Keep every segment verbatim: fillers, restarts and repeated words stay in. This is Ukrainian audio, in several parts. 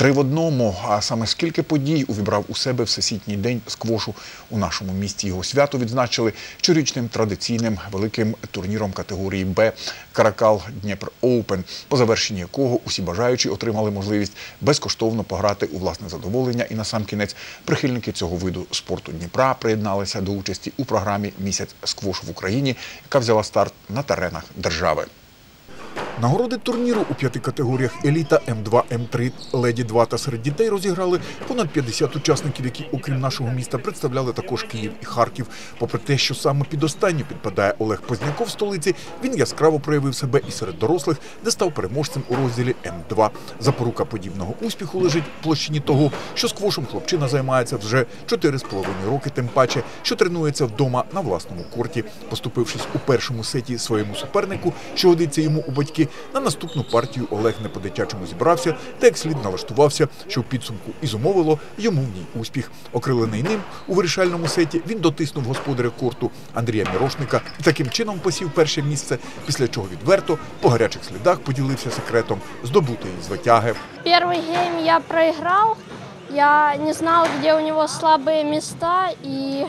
Три в одному, а саме скільки подій увібрав у себе Всесвітній день сквошу у нашому місті. Його свято відзначили щорічним традиційним великим турніром категорії «Б» «Каракал Дніпр Оупен», по завершенні якого усі бажаючі отримали можливість безкоштовно пограти у власне задоволення. І насамкінець прихильники цього виду спорту Дніпра приєдналися до участі у програмі «Місяць сквошу в Україні», яка взяла старт на теренах держави. Нагороди турніру у п'яти категоріях «Еліта», М два, М три, «Леді два» та серед дітей розіграли понад п'ятдесят учасників, які, окрім нашого міста, представляли також Київ і Харків. Попри те, що саме під останню підпадає Олег Позняков в столиці, він яскраво проявив себе і серед дорослих, де став переможцем у розділі М два. Запорука подібного успіху лежить в площині того, що сквошем хлопчина займається вже чотири з половиною роки, тим паче, що тренується вдома на власному корті. Поступившись у першому сеті своєму супернику, що годиться йому у батьки, на наступну партію Олег не по-дитячому зібрався та як слід налаштувався, що в підсумку і зумовило йому в ній успіх. Окрилений ним, у вирішальному сеті він дотиснув господаря корту Андрія Мірошника і таким чином посів перше місце, після чого відверто по гарячих слідах поділився секретом здобутої звитяги. Перший гейм я проіграв, я не знав, де у нього слабі місця і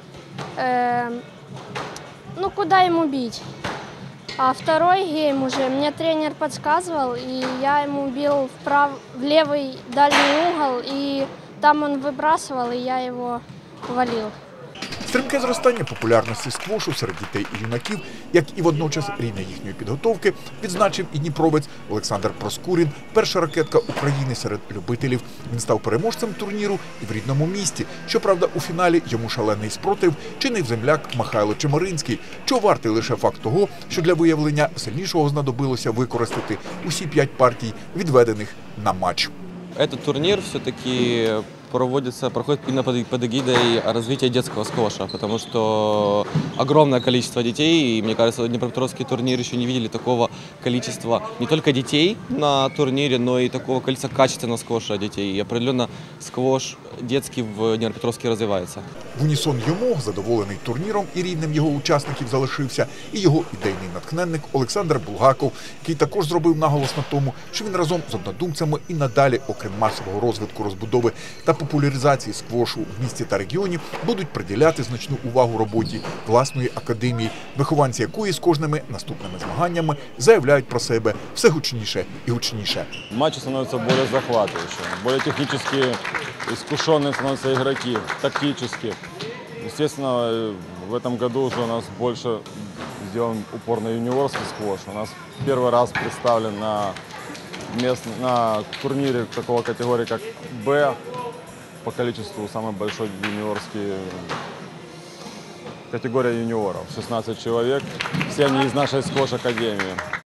е, ну, куди йому бити. А второй гейм уже мне тренер подсказывал, и я ему бил в, прав... в левый дальний угол, и там он выбрасывал, и я его валил. Стрімке зростання популярності сквошу серед дітей і юнаків, як і водночас рівня їхньої підготовки, відзначив і дніпровець Олександр Проскурін, перша ракетка України серед любителів. Він став переможцем турніру і в рідному місті. Щоправда, у фіналі йому шалений спротив чинив земляк Михайло Чемеринський, чого вартий лише факт того, що для виявлення сильнішого знадобилося використати усі п'ять партій, відведених на матч. Этот турнир все-таки проводится, проходит именно под, под эгидой развития детского сквоша, потому что огромное количество детей, и мне кажется, Днепропетровский турнир еще не видели такого количества не только детей на турнире, но и такого количества качественного сквоша детей. И определенно сквош детский в Днепропетровске розвивається. В унісон йому, задоволений турніром і рівнем його учасників, залишився і його ідейний натхненник Олександр Булгаков, який також зробив наголос на тому, що він разом з однодумцями і надалі, окрім масового розвитку, розбудови та популяризації сквошу в місті та регіоні, будуть приділяти значну увагу роботі власної академії, вихованці якої з кожними наступними змаганнями заявляють про себе все гучніше і гучніше. Матчи становятся более захватывающими, более технически искушенные становятся игроки, тактически. Естественно, в этом году уже у нас больше сделан упор на юниорский сквош. У нас первый раз представлен на, мест, на турнире такого категории, как «Б», по количеству самый большой юниорский категория юниоров, шестнадцать человек, все они из нашей сквош-академии.